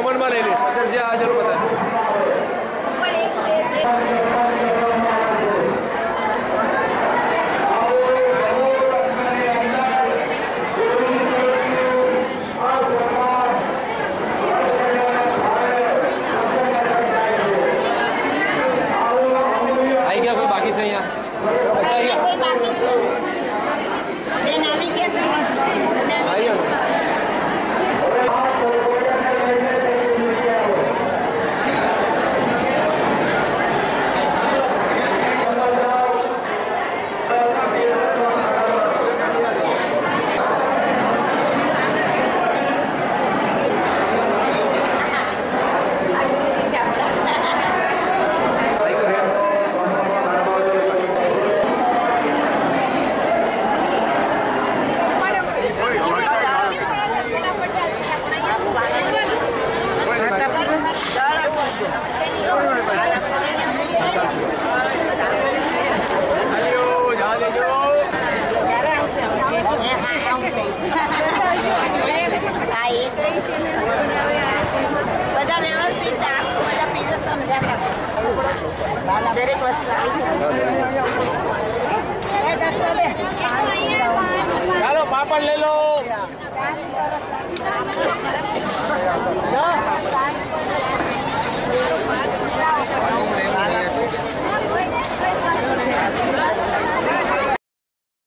मन में ले लीस अगर जे आज बता ऊपर एक स्टेज आई गया कोई बाकी से यहाँ कोई बाकी છે બેન આવી ગયા તમે આવી ગયા બધા વ્યવસ્થિત બધા પીઝા સમજ્યા દરેક વસ્તુ આવી છે ચાલો પાપડ લઈ લો